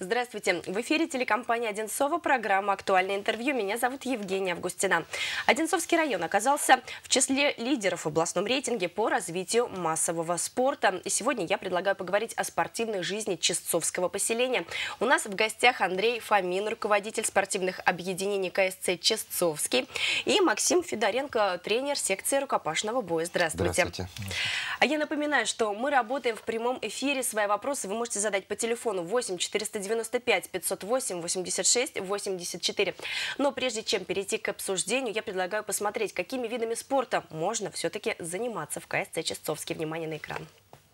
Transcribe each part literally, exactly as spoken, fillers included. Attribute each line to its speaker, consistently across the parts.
Speaker 1: Здравствуйте. В эфире телекомпания «Одинцово», программа «Актуальное интервью». Меня зовут Евгения Августина. Одинцовский район оказался в числе лидеров в областном рейтинге по развитию массового спорта. И сегодня я предлагаю поговорить о спортивной жизни Чистцовского поселения. У нас в гостях Андрей Фомин, руководитель спортивных объединений ка эс цэ «Чистцовский», и Максим Федоренко, тренер секции рукопашного боя. Здравствуйте.
Speaker 2: Здравствуйте.
Speaker 1: А я напоминаю, что мы работаем в прямом эфире. Свои вопросы вы можете задать по телефону восемь четыреста девяносто пять пятьсот восемь восемьдесят шесть восемьдесят четыре. Но прежде чем перейти к обсуждению, я предлагаю посмотреть, какими видами спорта можно все-таки заниматься в ка эс цэ «Чистцовский». Внимание на экран.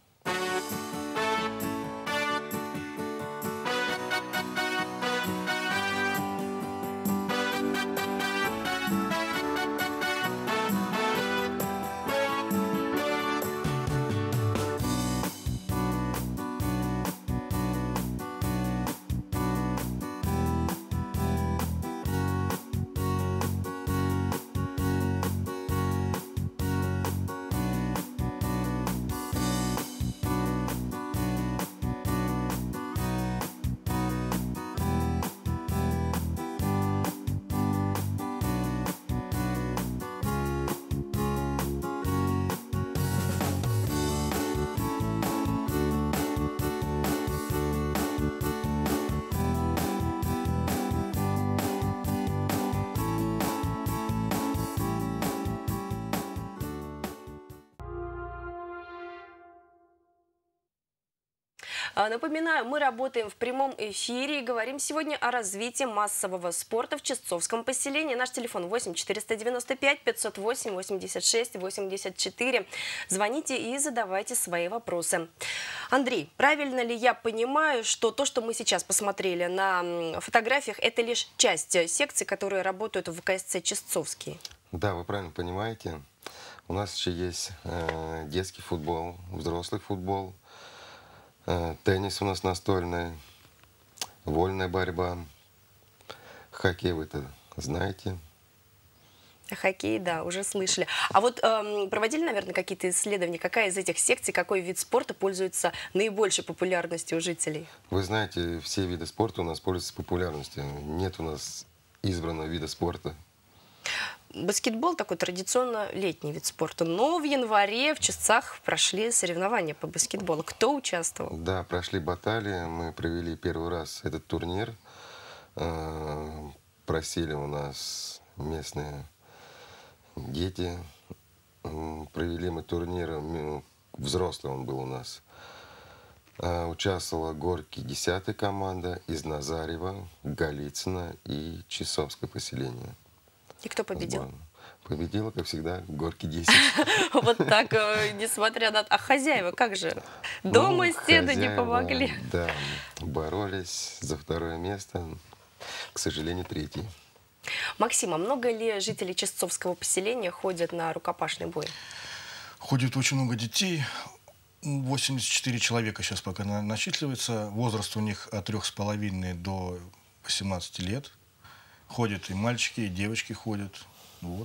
Speaker 1: Напоминаю, мы работаем в прямом эфире и говорим сегодня о развитии массового спорта в Чистцовском поселении. Наш телефон восемь четыреста девяносто пять пятьсот восемь восемьдесят шесть восемьдесят четыре. Звоните и задавайте свои вопросы. Андрей, правильно ли я понимаю, что то, что мы сейчас посмотрели на фотографиях, это лишь часть секций, которые работают в ка эс цэ «Чистцовский»?
Speaker 2: Да, вы правильно понимаете. У нас еще есть э, детский футбол, взрослый футбол, э, теннис у нас настольный, вольная борьба, хоккей вы-то знаете.
Speaker 1: Хоккей, да, уже слышали. А вот эм, проводили, наверное, какие-то исследования, какая из этих секций, какой вид спорта пользуется наибольшей популярностью у жителей?
Speaker 2: Вы знаете, все виды спорта у нас пользуются популярностью. Нет у нас избранного вида спорта.
Speaker 1: Баскетбол такой традиционно летний вид спорта, но в январе в Чистцах прошли соревнования по баскетболу. Кто участвовал?
Speaker 2: Да, прошли баталии, мы провели первый раз этот турнир. Э, просили у нас местные дети. Провели мы турнир, взрослый он был у нас. Участвовала Горки десятая команда из Назарева, Голицына и Чистцовское поселение.
Speaker 1: И кто победил?
Speaker 2: Победила, как всегда, Горки десять.
Speaker 1: Вот так, несмотря на... А хозяева как же? Дома стены не помогли.
Speaker 2: Да, боролись за второе место, к сожалению, третий.
Speaker 1: Максим, а много ли жителей Чистцовского поселения ходят на рукопашный бой?
Speaker 3: Ходит очень много детей. восемьдесят четыре человека сейчас пока насчитывается. Возраст у них от трёх с половиной до восемнадцати лет. Ходят и мальчики, и девочки ходят. Вот.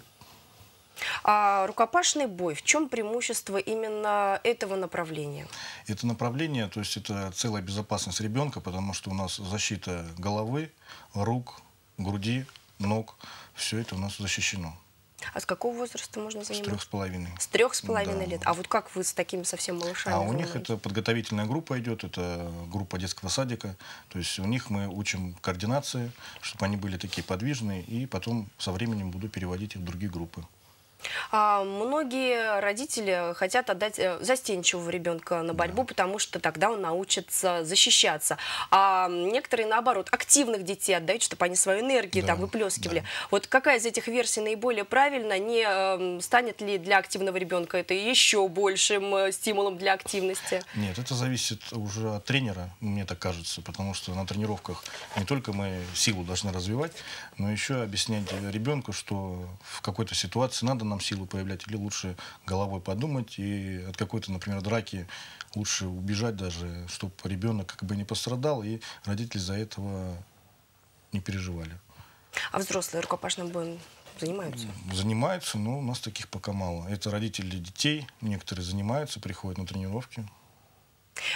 Speaker 1: А рукопашный бой, в чем преимущество именно этого направления?
Speaker 3: Это направление, то есть это целая безопасность ребенка, потому что у нас защита головы, рук, груди, ног. Все это у нас защищено.
Speaker 1: А с какого возраста можно заниматься?
Speaker 3: С трех с половиной.
Speaker 1: С трех с половиной
Speaker 3: Да.
Speaker 1: лет. А вот как вы с такими совсем малышами?
Speaker 3: А у
Speaker 1: занимаетесь?
Speaker 3: них это подготовительная группа идет, это группа детского садика. То есть у них мы учим координации, чтобы они были такие подвижные, и потом со временем буду переводить их в другие группы.
Speaker 1: А, многие родители хотят отдать э, застенчивого ребенка на борьбу, да, потому что тогда он научится защищаться. А некоторые, наоборот, активных детей отдают, чтобы они свою энергию, да, там выплескивали. Да. Вот какая из этих версий наиболее правильна? Не э, станет ли для активного ребенка это еще большим э, стимулом для активности?
Speaker 3: Нет, это зависит уже от тренера, мне так кажется, потому что на тренировках не только мы силу должны развивать, но еще объяснять ребенку, что в какой-то ситуации надо нам силу проявлять, или лучше головой подумать, и от какой-то, например, драки лучше убежать даже, чтобы ребенок как бы не пострадал, и родители из-за этого не переживали.
Speaker 1: А взрослые рукопашным боем занимаются?
Speaker 3: Занимаются, но у нас таких пока мало. Это родители детей, некоторые занимаются, приходят на тренировки.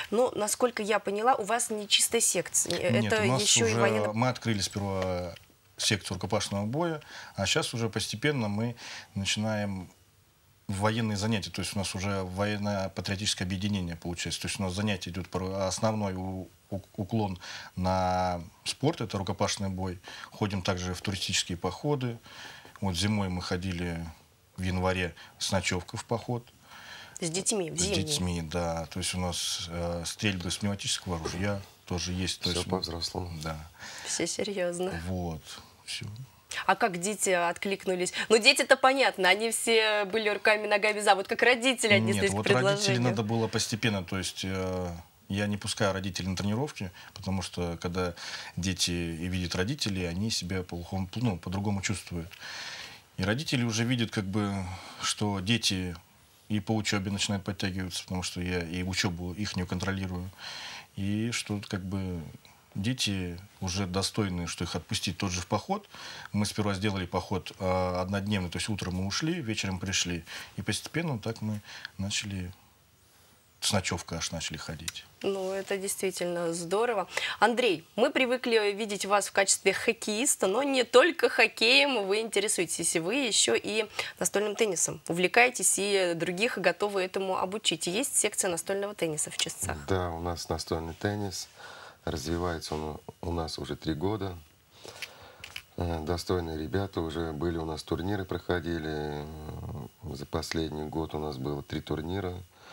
Speaker 1: Но, насколько я поняла, у вас не чистая секция.
Speaker 3: Нет,
Speaker 1: Это
Speaker 3: у нас
Speaker 1: еще
Speaker 3: уже,
Speaker 1: и военно...
Speaker 3: мы открыли сперва секцию рукопашного боя, а сейчас уже постепенно мы начинаем военные занятия, то есть у нас уже военно-патриотическое объединение получается. То есть у нас занятие идет, основной уклон на спорт, это рукопашный бой. Ходим также в туристические походы. Вот зимой мы ходили в январе с ночевкой в поход.
Speaker 1: С детьми, в
Speaker 3: С
Speaker 1: зимние.
Speaker 3: детьми, да. То есть у нас э, стрельбы с пневматического оружия тоже есть. То
Speaker 2: Все
Speaker 3: есть,
Speaker 2: по-взрослому.
Speaker 3: Да.
Speaker 1: Все серьезно.
Speaker 3: Вот. Все.
Speaker 1: А как дети откликнулись? Ну, дети-то понятно, они все были руками, ногами за. Вот как родители отнеслись
Speaker 3: Нет,
Speaker 1: к
Speaker 3: вот
Speaker 1: предложению.
Speaker 3: родителей надо было постепенно. То есть э, я не пускаю родителей на тренировки, потому что когда дети и видят родителей, они себя по-другому, ну, по-другому чувствуют. И родители уже видят, как бы, что дети и по учебе начинают подтягиваться, потому что я и учебу их не контролирую. И что как бы дети уже достойны, что их отпустить тот же в поход. Мы сперва сделали поход э, однодневный, то есть утром мы ушли, вечером пришли. И постепенно так мы начали, с ночевкой аж начали ходить.
Speaker 1: Ну, это действительно здорово. Андрей, мы привыкли видеть вас в качестве хоккеиста, но не только хоккеем вы интересуетесь, вы еще и настольным теннисом. Увлекаетесь и других готовы этому обучить. Есть секция настольного тенниса в Чистцах?
Speaker 2: Да, у нас настольный теннис. Развивается он у нас уже три года. Достойные ребята, уже были у нас турниры, проходили. За последний год у нас было три турнира.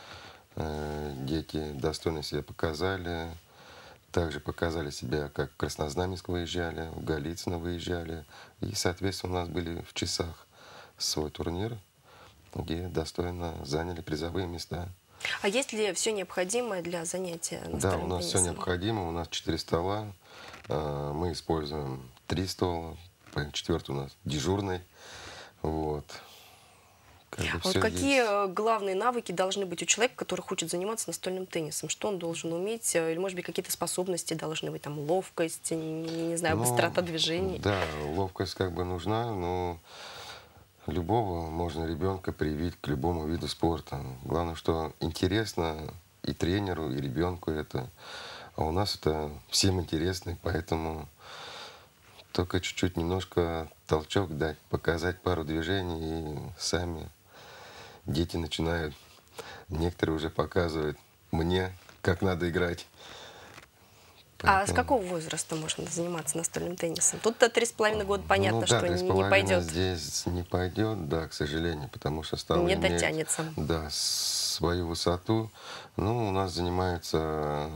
Speaker 2: Дети достойно себя показали. Также показали себя, как в Краснознаменск выезжали, в Голицыно выезжали. И, соответственно, у нас были в Часах свой турнир, где достойно заняли призовые места.
Speaker 1: А есть ли все необходимое для занятия настольным
Speaker 2: Да, у нас
Speaker 1: теннисом?
Speaker 2: все необходимо. У нас четыре стола. Мы используем три стола. Четвертый у нас дежурный. Вот. Как бы
Speaker 1: А вот какие есть. Главные навыки должны быть у человека, который хочет заниматься настольным теннисом? Что он должен уметь? Или, может быть, какие-то способности должны быть? Там ловкость, не, не знаю, ну, быстрота движений?
Speaker 2: Да, ловкость как бы нужна, но любого можно ребенка привить к любому виду спорта. Главное, что интересно и тренеру, и ребенку это. А у нас это всем интересно, поэтому только чуть-чуть немножко толчок дать, показать пару движений, и сами дети начинают, некоторые уже показывают мне, как надо играть.
Speaker 1: Поэтому... А с какого возраста можно заниматься настольным теннисом? Тут-то три с половиной года понятно,
Speaker 2: ну, да,
Speaker 1: что не,
Speaker 2: не
Speaker 1: пойдет.
Speaker 2: Здесь не пойдет, да, к сожалению, потому что стало
Speaker 1: не
Speaker 2: иметь,
Speaker 1: дотянется.
Speaker 2: Да, свою высоту. Ну, у нас занимается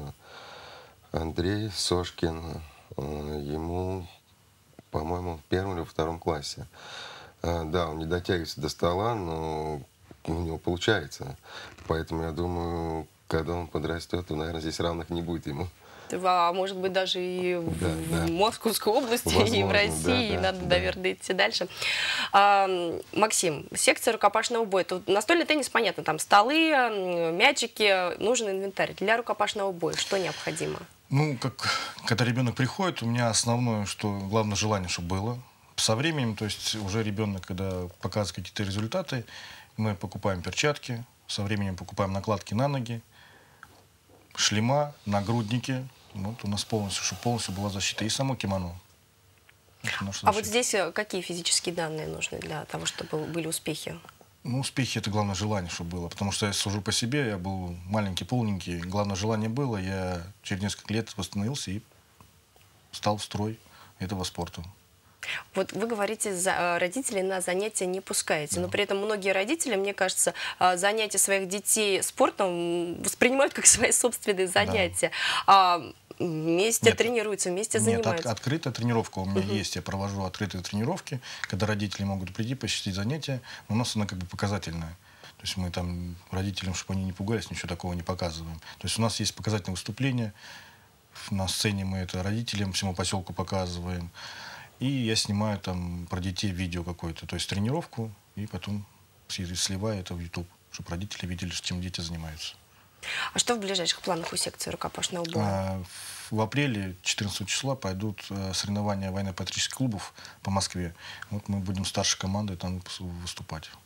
Speaker 2: Андрей Сошкин. Ему, по-моему, в первом или втором классе. Да, он не дотягивается до стола, но у него получается. Поэтому я думаю, когда он подрастет, то, наверное, здесь равных не будет ему.
Speaker 1: А может быть, даже и да, в, да. в Московской области, Возможно, и в России. Да, да, Надо, да. наверное, идти дальше. А, Максим, секция рукопашного боя. Тут настольный теннис, понятно, там столы, мячики, нужен инвентарь. Для рукопашного боя что необходимо?
Speaker 3: Ну, как, когда ребенок приходит, у меня основное, что главное желание, чтобы было. Со временем, то есть уже ребенок, когда показывает какие-то результаты, мы покупаем перчатки, со временем покупаем накладки на ноги, шлема, нагрудники. Вот у нас полностью, чтобы полностью была защита. И само кимоно.
Speaker 1: А вот здесь какие физические данные нужны для того, чтобы были успехи?
Speaker 3: Ну, успехи — это главное желание, чтобы было. Потому что я сужу по себе, я был маленький, полненький. Главное желание было, я через несколько лет восстановился и стал в строй этого спорта.
Speaker 1: Вот вы говорите, за родителей на занятия не пускаете, да. Но при этом многие родители, мне кажется, занятия своих детей спортом воспринимают как свои собственные занятия. Да. А вместе нет, тренируются, вместе занимаются.
Speaker 3: Нет, от, открытая тренировка у меня угу. есть. Я провожу открытые тренировки, когда родители могут прийти, посетить занятия. Но у нас она как бы показательная. То есть мы там родителям, чтобы они не пугались, ничего такого не показываем. То есть у нас есть показательные выступления. На сцене мы это родителям, всему поселку показываем. И я снимаю там про детей видео какое-то, то есть тренировку, и потом сливаю это в YouTube, чтобы родители видели, чем дети занимаются.
Speaker 1: А что в ближайших планах у секции рукопашного боя?
Speaker 3: А, в апреле четырнадцатого числа пойдут соревнования военно-патриотических клубов по Москве. Вот мы будем старшей командой там выступать.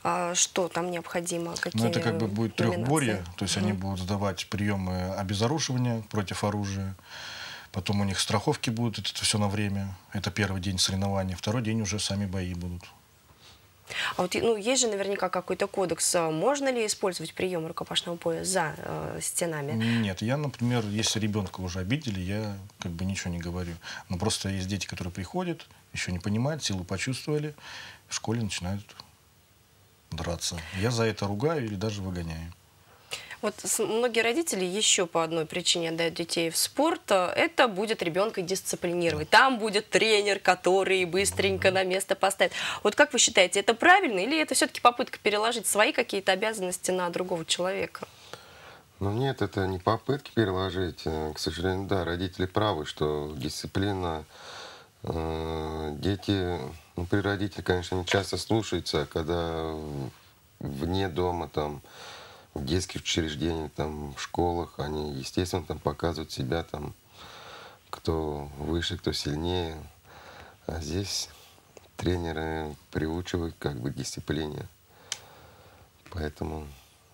Speaker 1: А что там необходимо? Какие
Speaker 3: Ну, это как бы будет
Speaker 1: номинации?
Speaker 3: трехборье, то есть
Speaker 1: Мгм.
Speaker 3: они будут сдавать приемы обезоруживания против оружия. Потом у них страховки будут, это все на время. Это первый день соревнований. Второй день уже сами бои будут.
Speaker 1: А вот ну, есть же наверняка какой-то кодекс. а Можно ли использовать прием рукопашного боя за э, стенами?
Speaker 3: Нет, я, например, если ребенка уже обидели, я как бы ничего не говорю. Но просто есть дети, которые приходят, еще не понимают, силу почувствовали, в школе начинают драться. Я за это ругаю или даже выгоняю.
Speaker 1: Вот с- многие родители еще по одной причине отдают детей в спорт. а Это будет ребенка дисциплинировать. Там будет тренер, который быстренько на место поставит. Вот как вы считаете, это правильно или это все-таки попытка переложить свои какие-то обязанности на другого человека?
Speaker 2: Ну нет, это не попытки переложить. Э, К сожалению, да, родители правы, что дисциплина, э, дети, ну, при родителях, конечно, не часто слушаются, а когда вне дома, там, в детских учреждениях, там, в школах, они, естественно, там показывают себя, там, кто выше, кто сильнее. А здесь тренеры приучивают как бы к дисциплине. Поэтому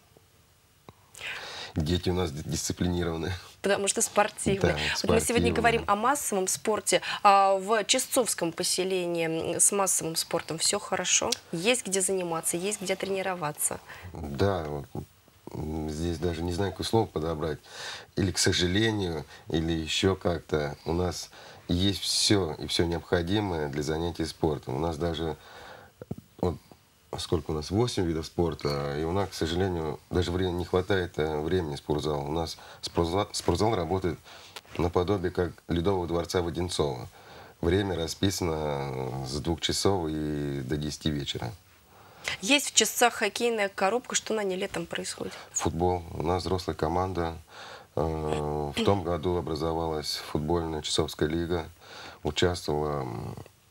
Speaker 2: дети у нас ди- дисциплинированы.
Speaker 1: Потому что спортивный.
Speaker 2: Да,
Speaker 1: Вот мы сегодня
Speaker 2: спортивный.
Speaker 1: говорим о массовом спорте. А в Чистцовском поселении с массовым спортом все хорошо? Есть где заниматься, есть где тренироваться?
Speaker 2: Да, вот, м, здесь даже не знаю, какое слово подобрать. Или к сожалению, или еще как-то. У нас есть все и все необходимое для занятий спортом. У нас даже, вот, сколько у нас, восемь видов спорта, и у нас, к сожалению, даже времени не хватает э, времени спортзала. У нас спортзал, спортзал работает наподобие как Ледового дворца в Одинцово. Время расписано с двух часов и до десяти вечера.
Speaker 1: Есть в Чистцах хоккейная коробка. Что на ней летом происходит?
Speaker 2: Футбол. У нас взрослая команда. Э, В том году образовалась футбольная Часовская лига. Участвовало м,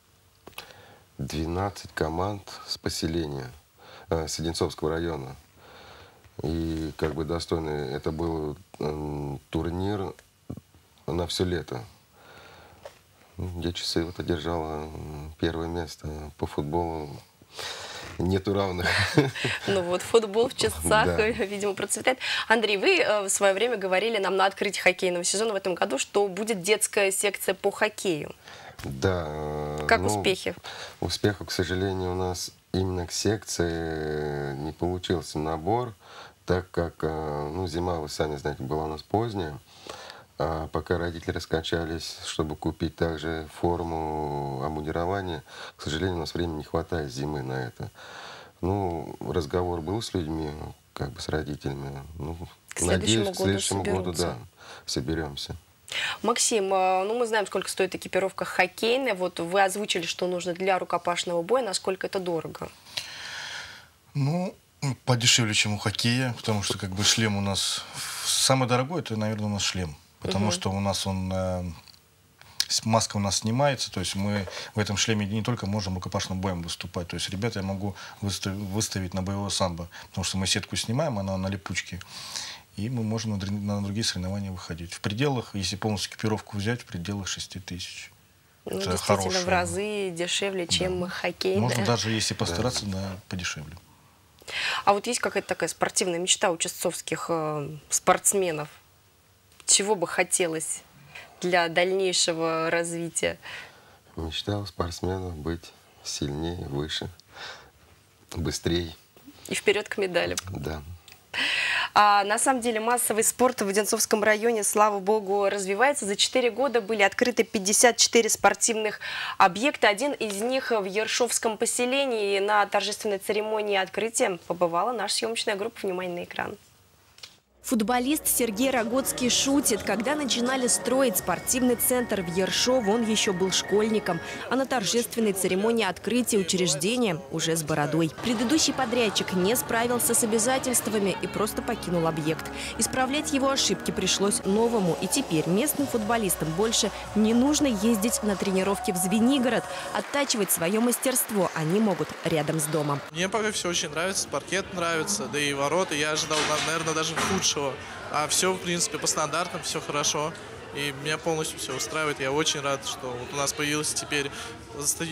Speaker 2: двенадцать команд с поселения, э, с Одинцовского района. И как бы достойный, это был м, турнир на все лето. Ну, где часы вот одержала м, первое место по футболу. Нету равных.
Speaker 1: Ну вот, футбол в Чистцах,
Speaker 2: Да.
Speaker 1: видимо, процветает. Андрей, вы э, в свое время говорили нам на открытии хоккейного сезона в этом году, что будет детская секция по хоккею.
Speaker 2: Да. э,
Speaker 1: Как
Speaker 2: ну,
Speaker 1: успехи?
Speaker 2: Успеху, к сожалению, у нас именно к секции не получился набор, так как, э, ну, зима, вы сами знаете, была у нас поздняя. А пока родители раскачались, чтобы купить также форму обмундирования, к сожалению, у нас времени не хватает зимы на это. Ну, разговор был с людьми, как бы с родителями. Ну,
Speaker 1: К следующему
Speaker 2: надеюсь, к
Speaker 1: году
Speaker 2: следующему году,
Speaker 1: соберутся.
Speaker 2: да, соберемся.
Speaker 1: Максим, э, ну мы знаем, сколько стоит экипировка хоккейная. Вот вы озвучили, что нужно для рукопашного боя. Насколько это дорого?
Speaker 3: Ну, подешевле, чем у хоккея, потому что как бы шлем у нас... Самый дорогой, это, наверное, у нас шлем. Потому
Speaker 1: Мгм.
Speaker 3: что у нас он... э, с- маска у нас снимается, то есть мы в этом шлеме не только можем рукопашным боем выступать. То есть ребята я могу выставить, выставить на боевое самбо, потому что мы сетку снимаем, она на липучке, и мы можем на, др- на другие соревнования выходить. В пределах, если полностью экипировку взять, в пределах шести тысяч.
Speaker 1: Ну,
Speaker 3: Это
Speaker 1: действительно,
Speaker 3: хорошее.
Speaker 1: в разы дешевле, чем хоккейная.
Speaker 3: Можно даже, если постараться, да, подешевле.
Speaker 1: А вот есть какая-то такая спортивная мечта у чистцовских э, спортсменов? Чего бы хотелось для дальнейшего развития?
Speaker 2: Мечта у спортсменов быть сильнее, выше, быстрее.
Speaker 1: И вперед к медалям.
Speaker 2: Да.
Speaker 1: А на самом деле массовый спорт в Одинцовском районе, слава богу, развивается. За четыре года были открыты пятьдесят четыре спортивных объекта. Один из них в Ершовском поселении. И на торжественной церемонии открытия побывала наша съемочная группа. Внимание на экран.
Speaker 4: Футболист Сергей Рогоцкий шутит. Когда начинали строить спортивный центр в Ершов, он еще был школьником. А на торжественной церемонии открытия учреждения уже с бородой. Предыдущий подрядчик не справился с обязательствами и просто покинул объект. Исправлять его ошибки пришлось новому. И теперь местным футболистам больше не нужно ездить на тренировки в Звенигород. Оттачивать свое мастерство они могут рядом с домом.
Speaker 5: Мне пока все очень нравится, паркет нравится, да и ворота я ожидал, наверное, даже худшего. А все, в принципе, по стандартам, все хорошо. И меня полностью все устраивает. Я очень рад, что вот у нас появился теперь стадион,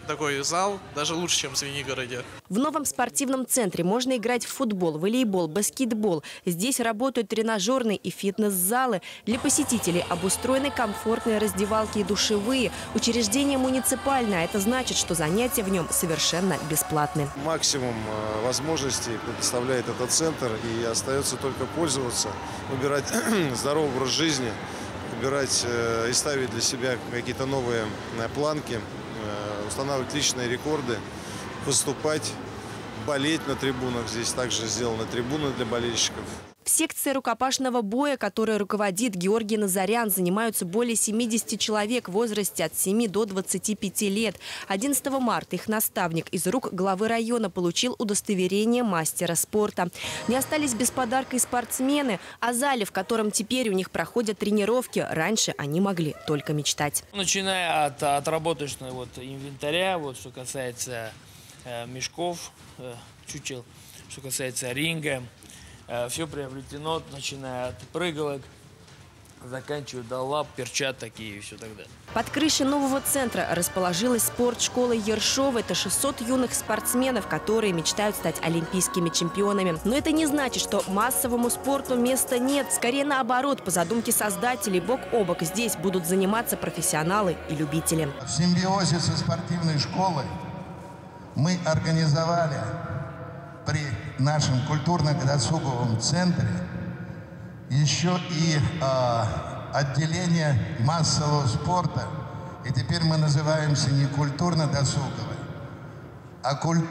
Speaker 5: такой зал, даже лучше, чем в Звенигороде.
Speaker 4: В новом спортивном центре можно играть в футбол, волейбол, баскетбол. Здесь работают тренажерные и фитнес-залы. Для посетителей обустроены комфортные раздевалки и душевые. Учреждение муниципальное. Это значит, что занятия в нем совершенно бесплатны.
Speaker 6: Максимум возможностей предоставляет этот центр, и остается только пользоваться, выбирать здоровый образ жизни, выбирать и ставить для себя какие-то новые планки, устанавливать личные рекорды, выступать, болеть на трибунах. Здесь также сделаны трибуны для болельщиков.
Speaker 4: В секции рукопашного боя, которой руководит Георгий Назарян, занимаются более семидесяти человек в возрасте от семи до двадцати пяти лет. одиннадцатого марта их наставник из рук главы района получил удостоверение мастера спорта. Не остались без подарка и спортсмены. О зале, в котором теперь у них проходят тренировки, раньше они могли только мечтать.
Speaker 7: Начиная от отработочного вот, инвентаря, вот, что касается э, мешков, э, чучел, что касается ринга. Все приобретено, начиная от прыгалок, заканчивая до лап, перчаток и все так далее.
Speaker 4: Под крышей нового центра расположилась спортшкола Ершова. Это шестьсот юных спортсменов, которые мечтают стать олимпийскими чемпионами. Но это не значит, что массовому спорту места нет. Скорее наоборот, по задумке создателей, бок о бок здесь будут заниматься профессионалы и любители.
Speaker 8: В симбиозе со спортивной школой мы организовали при нашем культурно-досуговом центре еще и э, отделение массового спорта. И теперь мы называемся не культурно-досуговый, а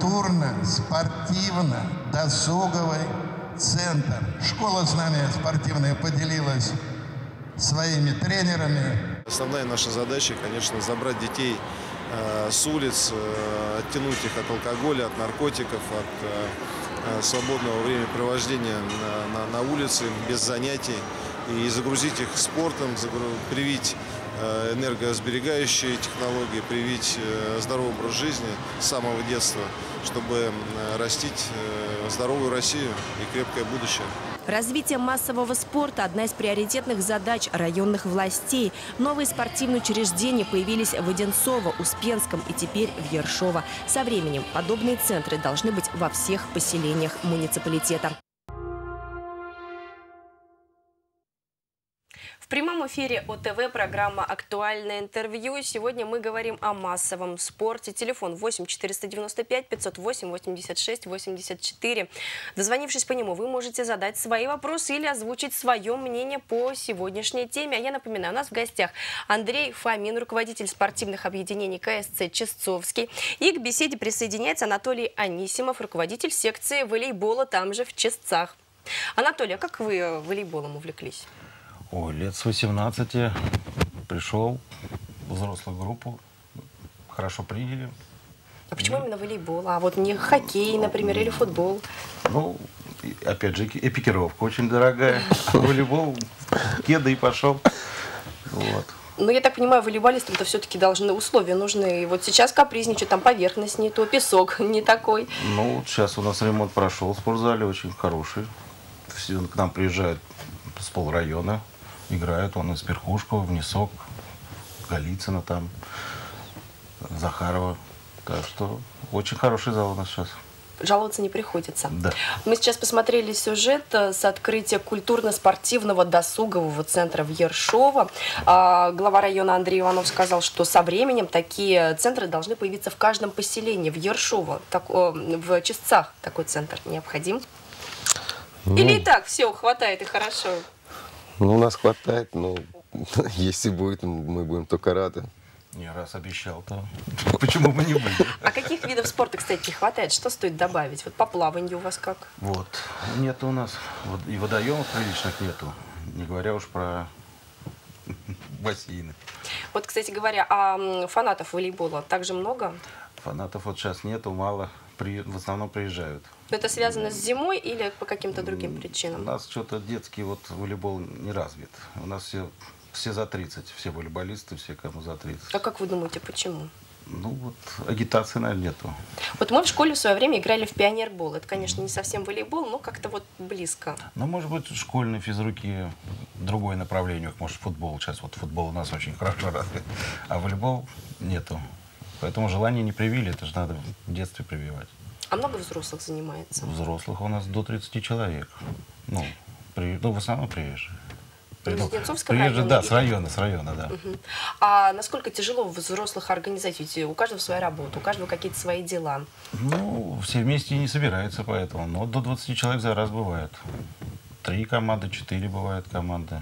Speaker 8: культурно-спортивно-досуговый центр. Школа с нами спортивная поделилась своими тренерами.
Speaker 6: Основная наша задача, конечно, забрать детей э, с улиц, э, оттянуть их от алкоголя, от наркотиков, от э, свободного времяпровождения на, на, на улице без занятий и загрузить их спортом, привить э, энергосберегающие технологии, привить э, здоровый образ жизни с самого детства, чтобы э, растить э, здоровую Россию и крепкое будущее.
Speaker 4: Развитие массового спорта – одна из приоритетных задач районных властей. Новые спортивные учреждения появились в Одинцово, Успенском и теперь в Ершово. Со временем подобные центры должны быть во всех поселениях муниципалитета.
Speaker 1: В прямом эфире о тэ вэ программа «Актуальное интервью». Сегодня мы говорим о массовом спорте. Телефон восемь четыреста девяносто пять пятьсот восемь восемьдесят шесть восемьдесят четыре. Дозвонившись по нему, вы можете задать свои вопросы или озвучить свое мнение по сегодняшней теме. А я напоминаю, у нас в гостях Андрей Фомин, руководитель спортивных объединений ка эс цэ Чистцовский. И к беседе присоединяется Анатолий Анисимов, руководитель секции волейбола там же в Чистцах. Анатолий, а как вы волейболом увлеклись?
Speaker 3: Ой, лет с восемнадцати пришел в взрослую группу, хорошо приняли.
Speaker 1: А почему именно волейбол? А вот не хоккей, например, или футбол?
Speaker 3: Ну, опять же, экипировка очень дорогая. А волейбол, кеды и пошел. Вот.
Speaker 1: Ну, я так понимаю, волейболистам-то все-таки должны условия нужны. И вот сейчас капризничают, там поверхность не то, песок не такой.
Speaker 3: Ну, сейчас у нас ремонт прошел в спортзале, очень хороший. Все к нам приезжают с полрайона. Играют, он из Перхушкова, Внесок, Голицына там, Захарова. Так что очень хороший зал у нас сейчас.
Speaker 1: Жаловаться не приходится.
Speaker 3: Да.
Speaker 1: Мы сейчас посмотрели сюжет с открытия культурно-спортивного досугового центра в Ершово. А, глава района Андрей Иванов сказал, что со временем такие центры должны появиться в каждом поселении. В Ершово, так, в Чистцах такой центр необходим. Ну, или и так все хватает и хорошо?
Speaker 2: Ну, у нас хватает, но если будет, мы будем только рады.
Speaker 3: Не раз обещал, то почему бы не быть?
Speaker 1: А каких видов спорта, кстати, не хватает? Что стоит добавить? Вот по плаванию у вас как?
Speaker 3: Вот. Нет у нас. Вот и водоемов приличных нету. Не говоря уж про бассейны.
Speaker 1: Вот, кстати говоря, а фанатов волейбола также много?
Speaker 3: Фанатов вот сейчас нету, мало. При, в основном приезжают.
Speaker 1: Это связано с зимой или по каким-то другим причинам?
Speaker 3: У нас что-то детский вот волейбол не развит. У нас все, все за тридцать, все волейболисты, все кому за тридцать.
Speaker 1: А как вы думаете, почему?
Speaker 3: Ну вот агитации, наверное, нету.
Speaker 1: Вот мы в школе в свое время играли в пионербол. Это, конечно, не совсем волейбол, но как-то вот близко.
Speaker 3: Ну, может быть, школьные физруки другое направление. Может, футбол. Сейчас вот футбол у нас очень хорошо развит. А волейбол нету. Поэтому желание не привили, это же надо в детстве прививать.
Speaker 1: А много взрослых занимается?
Speaker 3: Взрослых у нас до тридцати человек. Ну, при, ну в основном приезжие.
Speaker 1: Из
Speaker 3: Ну,
Speaker 1: Одинцовского
Speaker 3: приезжие,
Speaker 1: района?
Speaker 3: да, с района, с района, да.
Speaker 1: Угу. А насколько тяжело взрослых организовать? Ведь у каждого своя работа, у каждого какие-то свои дела.
Speaker 3: Ну, все вместе не собираются поэтому. Но до двадцати человек за раз бывает. Три команды, четыре бывают команды.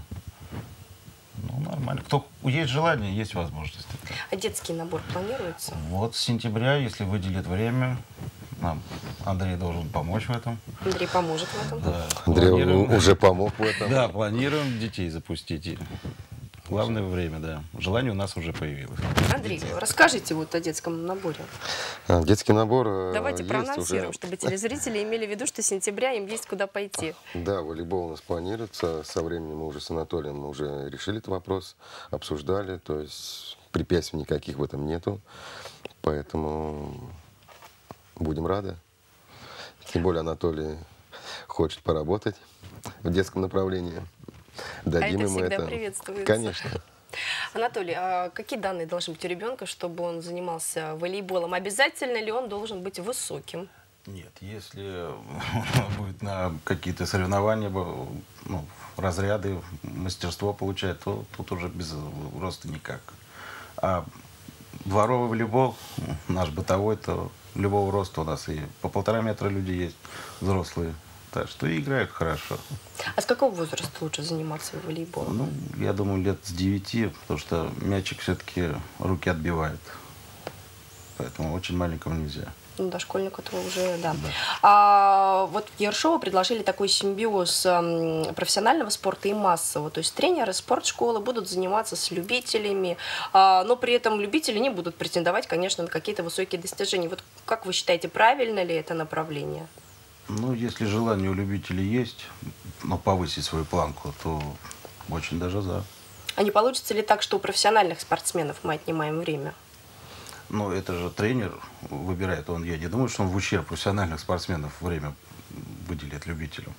Speaker 3: Ну, нормально. Кто, есть желание, есть возможность.
Speaker 1: А детский набор планируется?
Speaker 3: Вот с сентября, если выделит время, нам Андрей должен помочь в этом.
Speaker 1: Андрей поможет в этом?
Speaker 3: Да.
Speaker 2: Андрей
Speaker 3: Планируем-
Speaker 2: уже помог в этом.
Speaker 3: Да, планируем детей запустить. И главное время, да. Желание у нас уже появилось.
Speaker 1: Андрей, расскажите вот о детском наборе.
Speaker 2: А, Детский набор э,
Speaker 1: Давайте
Speaker 2: есть
Speaker 1: проанонсируем,
Speaker 2: уже.
Speaker 1: чтобы телезрители имели в виду, что с сентября им есть куда пойти.
Speaker 2: Да, волейбол у нас планируется. Со временем мы уже с Анатолием мы уже решили этот вопрос, обсуждали. То есть препятствий никаких в этом нету. Поэтому будем рады. Тем более Анатолий хочет поработать в детском направлении. Дадим
Speaker 1: это
Speaker 2: ему
Speaker 1: всегда
Speaker 2: это.
Speaker 1: приветствуется.
Speaker 2: Конечно.
Speaker 1: Анатолий, а какие данные должны быть у ребенка, чтобы он занимался волейболом? Обязательно ли он должен быть высоким?
Speaker 3: Нет, если будет на какие-то соревнования, ну, разряды, мастерство получать, то тут уже без роста никак. А дворовый волейбол, наш бытовой, то любого роста у нас и по полтора метра люди есть, взрослые. Так что и играют хорошо.
Speaker 1: А с какого возраста лучше заниматься волейболом?
Speaker 3: Ну, я думаю, лет с девяти, потому что мячик все-таки руки отбивает. Поэтому очень маленькому нельзя.
Speaker 1: Ну, дошкольнику-то уже, да. да. А вот в Ершово предложили такой симбиоз м, профессионального спорта и массового. То есть тренеры спортшколы будут заниматься с любителями, а, но при этом любители не будут претендовать, конечно, на какие-то высокие достижения. Вот как вы считаете, правильно ли это направление?
Speaker 3: Ну, если желание у любителей есть, но повысить свою планку, то очень даже за.
Speaker 1: А не получится ли так, что у профессиональных спортсменов мы отнимаем время?
Speaker 3: Ну, это же тренер выбирает. Он, я не думаю, что он в ущерб профессиональных спортсменов время выделит любителям.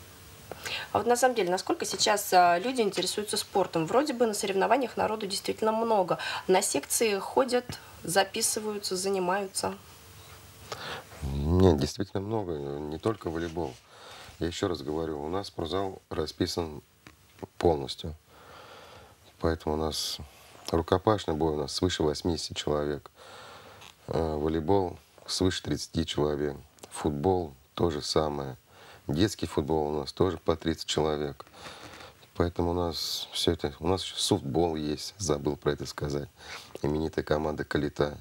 Speaker 1: А вот на самом деле, насколько сейчас а, люди интересуются спортом? Вроде бы на соревнованиях народу действительно много. На секции ходят, записываются, занимаются.
Speaker 2: Нет, действительно много, не только волейбол. Я еще раз говорю, у нас спортзал расписан полностью. Поэтому у нас рукопашный бой у нас свыше восьмидесяти человек. Волейбол свыше тридцати человек. Футбол то же самое. Детский футбол у нас тоже по тридцать человек. Поэтому у нас все это... У нас еще софтбол есть, забыл про это сказать. Именитая команда «Калита».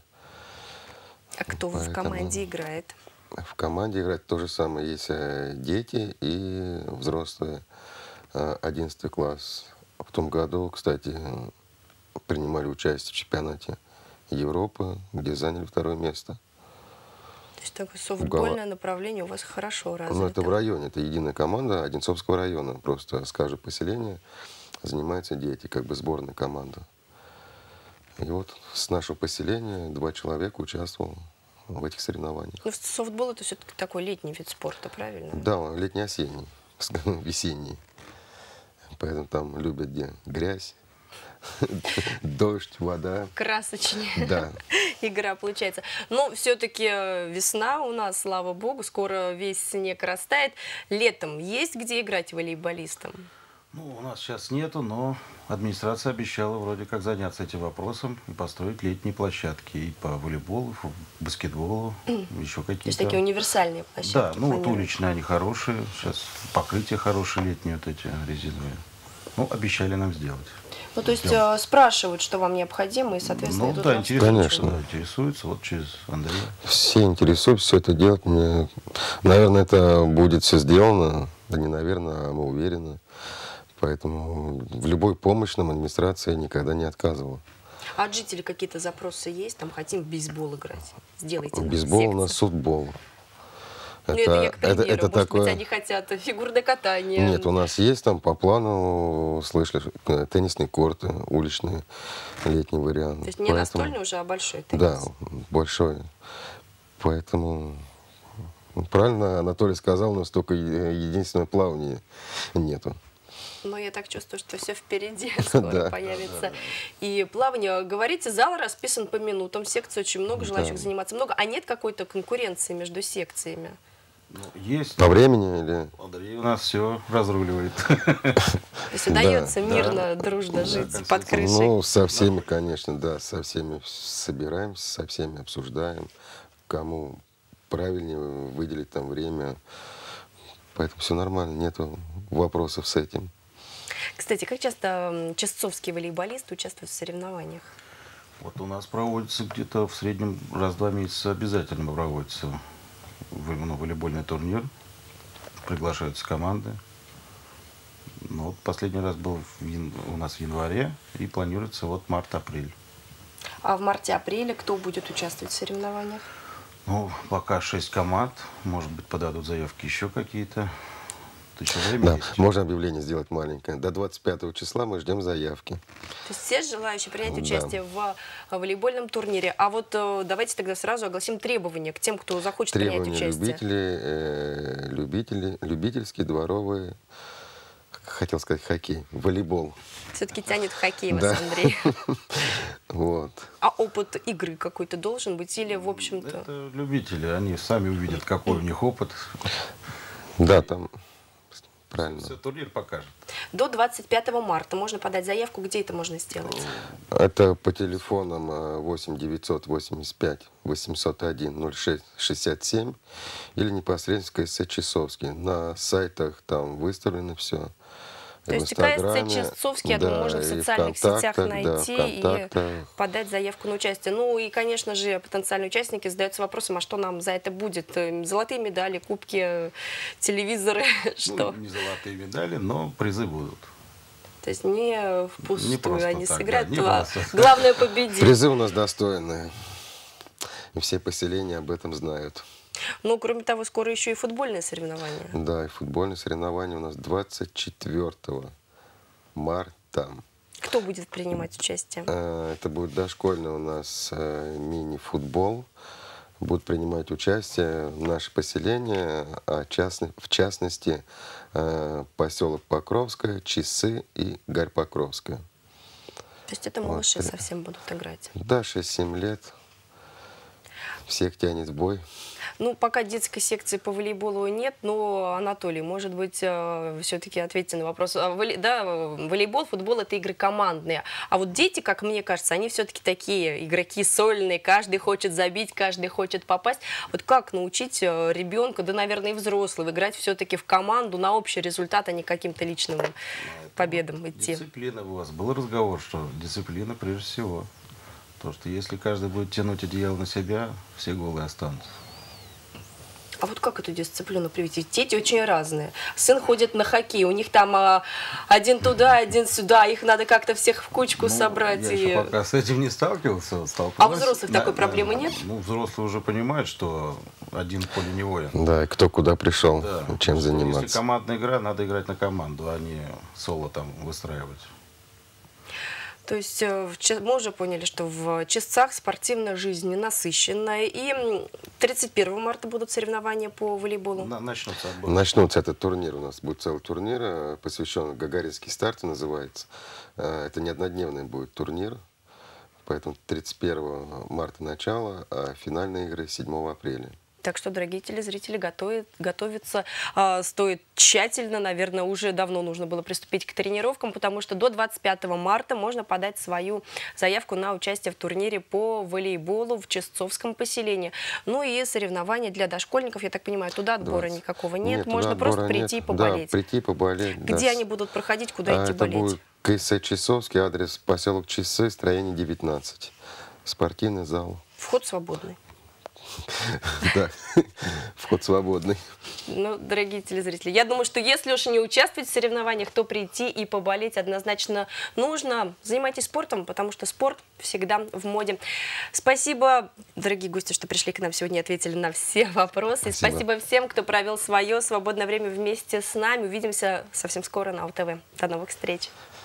Speaker 1: А кто Поэтому... в команде играет?
Speaker 2: В команде играет то же самое. Есть дети и взрослые. Одиннадцатый класс. В том году, кстати, принимали участие в чемпионате Европы, где заняли второе место.
Speaker 1: То есть такое софтбольное направление у вас хорошо развито?
Speaker 2: Ну, это в районе. Это единая команда Одинцовского района. Просто с каждого поселения занимаются дети, как бы сборная команда. И вот с нашего поселения два человека участвовало в этих соревнованиях.
Speaker 1: Ну, софтбол это все-таки такой летний вид спорта, правильно?
Speaker 2: Да, летний-осенний, весенний. Поэтому там любят где грязь, дождь, вода.
Speaker 1: Красочнее
Speaker 2: да.
Speaker 1: игра получается. Но все-таки весна у нас, слава богу, скоро весь снег растает. Летом есть где играть волейболистам?
Speaker 3: Ну, у нас сейчас нету, но администрация обещала вроде как заняться этим вопросом и построить летние площадки и по волейболу, и по баскетболу, mm. еще какие-то.
Speaker 1: То есть такие универсальные площадки?
Speaker 3: Да, ну вот уличные они хорошие, сейчас покрытия хорошие летние вот эти резиновые. Ну, обещали нам сделать.
Speaker 1: Ну, то есть э, спрашивают, что вам необходимо, и, соответственно,
Speaker 3: ну,
Speaker 1: идут
Speaker 3: да, интересуются,
Speaker 2: конечно.
Speaker 3: Да, интересуются, вот через Андрея.
Speaker 2: Все интересуются все это делать. Мне, наверное, это будет все сделано. Да не наверное, а мы уверены. Поэтому в любой помощи нам администрация никогда не отказывала.
Speaker 1: А от жителей какие-то запросы есть? Там хотим в бейсбол играть. Сделайте нам
Speaker 2: Бейсбол
Speaker 1: секцию.
Speaker 2: у нас софтбол.
Speaker 1: Ну, это, это я к примеру.
Speaker 2: это, это
Speaker 1: Может
Speaker 2: такое...
Speaker 1: быть, они хотят фигурное катание.
Speaker 2: Нет, у нас есть там по плану, слышали, теннисные корты, уличные, летний вариант.
Speaker 1: То есть не Поэтому... настольный уже, а большой теннис.
Speaker 2: Да, большой. Поэтому, правильно Анатолий сказал, у нас только единственное плавание нету.
Speaker 1: Но я так чувствую, что все впереди скоро появится. И плавание, говорите, зал расписан по минутам, секций очень много, желающих заниматься много, а нет какой-то конкуренции между секциями?
Speaker 3: Есть.
Speaker 2: По времени или?
Speaker 3: Андрей у нас все разруливает.
Speaker 1: То есть удается мирно, дружно жить под крышей?
Speaker 2: Ну, со всеми, конечно, да, со всеми собираемся, со всеми обсуждаем, кому правильнее выделить там время. Поэтому все нормально, нету вопросов с этим.
Speaker 1: Кстати, как часто честцовские волейболисты участвуют в соревнованиях?
Speaker 3: Вот у нас проводится где-то в среднем раз в два месяца обязательно проводится волейбольный турнир. Приглашаются команды. Ну, вот последний раз был у нас в январе и планируется вот март-апрель.
Speaker 1: А в марте-апреле кто будет участвовать в соревнованиях?
Speaker 3: Ну, пока шесть команд. Может быть, подадут заявки еще какие-то. Еще время
Speaker 2: Да,
Speaker 3: есть.
Speaker 2: можно объявление сделать маленькое. До двадцать пятого числа мы ждем заявки.
Speaker 1: То есть все желающие принять
Speaker 2: Да.
Speaker 1: участие в волейбольном турнире. А вот давайте тогда сразу огласим требования к тем, кто захочет принять
Speaker 2: Требования
Speaker 1: участие.
Speaker 2: любители, э, любители, любительские, дворовые, хотел сказать хоккей, волейбол.
Speaker 1: Все-таки тянет в хоккей вас,
Speaker 2: Да.
Speaker 1: Андрей.
Speaker 2: Вот.
Speaker 1: А опыт игры какой-то должен быть или, в общем-то...
Speaker 3: Это любители, они сами увидят, какой у них опыт.
Speaker 2: Да, там правильно.
Speaker 3: Все турнир покажет.
Speaker 1: До двадцать пятого марта можно подать заявку. Где это можно сделать?
Speaker 2: Это по телефонам восемь девятьсот восемьдесят пять восемьсот один ноль шесть шестьдесят семь или непосредственно КСЦ Часовский. На сайтах там выставлено все.
Speaker 1: То есть КСЦ Часовский, я думаю, можно в социальных сетях найти и подать заявку на участие. Ну и, конечно же, потенциальные участники задаются вопросом, а что нам за это будет? Золотые медали, кубки, телевизоры, что?
Speaker 3: Ну, не золотые медали, но призы будут.
Speaker 1: То есть не впустую
Speaker 3: Не просто
Speaker 1: они
Speaker 3: так,
Speaker 1: сыграют,
Speaker 3: да, не
Speaker 1: а
Speaker 3: просто.
Speaker 1: главное победить.
Speaker 2: Призы у нас достойные. И все поселения об этом знают.
Speaker 1: Ну, кроме того, скоро еще и футбольные соревнования.
Speaker 2: Да, и футбольные соревнования у нас двадцать четвёртого марта.
Speaker 1: Кто будет принимать участие?
Speaker 2: Это будет дошкольный у нас мини-футбол. Будут принимать участие наше поселение, а частно, в частности поселок Покровское, Часы и Гарь Покровская.
Speaker 1: То есть это малыши вот. Совсем будут играть?
Speaker 2: Да, шесть-семь лет. Всех тянет в бой.
Speaker 1: Ну, пока детской секции по волейболу нет, но, Анатолий, может быть, все-таки ответьте на вопрос. Да, волейбол, футбол – это игры командные. А вот дети, как мне кажется, они все-таки такие игроки сольные. Каждый хочет забить, каждый хочет попасть. Вот как научить ребенка, да, наверное, и взрослого, играть все-таки в команду на общий результат, а не каким-то личным победам идти?
Speaker 3: Дисциплина у вас. Был разговор, что дисциплина прежде всего. То, что если каждый будет тянуть одеяло на себя, все голые останутся.
Speaker 1: А вот как эту дисциплину привить? Дети очень разные. Сын ходит на хоккей, у них там а, один туда, один сюда, их надо как-то всех в кучку ну, собрать.
Speaker 3: Я
Speaker 1: и...
Speaker 3: еще пока с этим не сталкивался.
Speaker 1: А у взрослых да, такой
Speaker 3: да,
Speaker 1: проблемы
Speaker 3: да,
Speaker 1: нет?
Speaker 3: Ну, взрослые уже понимают, что один в поле не воин.
Speaker 2: Да, и кто куда пришел,
Speaker 3: да.
Speaker 2: чем заниматься.
Speaker 3: Если командная игра, надо играть на команду, а не соло там выстраивать.
Speaker 1: То есть мы уже поняли, что в Честцах спортивная жизнь насыщенная. И тридцать первого марта будут соревнования по волейболу.
Speaker 3: Начнутся отборы.
Speaker 2: Начнутся этот турнир. У нас будет целый турнир, посвященный Гагаринский старт, называется. Это не однодневный будет турнир. Поэтому тридцать первого марта начало, а финальные игры седьмого апреля.
Speaker 1: Так что, дорогие телезрители, готовят, готовиться э, стоит тщательно. Наверное, уже давно нужно было приступить к тренировкам, потому что до двадцать пятого марта можно подать свою заявку на участие в турнире по волейболу в Честцовском поселении. Ну и соревнования для дошкольников, я так понимаю, туда отбора двадцать никакого нет. нет можно просто прийти и поболеть.
Speaker 2: Да, прийти поболеть.
Speaker 1: Где
Speaker 2: да.
Speaker 1: они будут проходить, куда
Speaker 2: а
Speaker 1: идти
Speaker 2: это
Speaker 1: болеть?
Speaker 2: Будет КСЦ Часовский, адрес поселок Часы, строение девятнадцать. Спортивный зал.
Speaker 1: Вход свободный.
Speaker 2: Да, вход свободный.
Speaker 1: Ну, дорогие телезрители, я думаю, что если уж не участвовать в соревнованиях, то прийти и поболеть однозначно нужно. Занимайтесь спортом, потому что спорт всегда в моде. Спасибо, дорогие гости, что пришли к нам сегодня и ответили на все вопросы.
Speaker 2: Спасибо.
Speaker 1: Спасибо всем, кто провел свое свободное время вместе с нами. Увидимся совсем скоро на УТВ. До новых встреч.